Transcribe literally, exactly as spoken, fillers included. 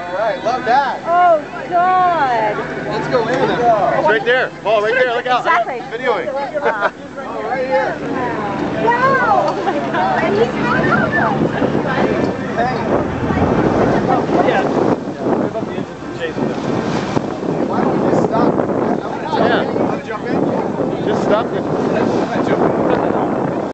right, love that. Oh, God. Let's go in. It's right there. Paul, right there. Look out. Exactly. Videoing. Oh, right here. Wow. Oh, my God. And he's hanging out. Yeah. Rev up the engine and chase it. Why don't we just stop? Yeah. Want to jump in? Just stop it.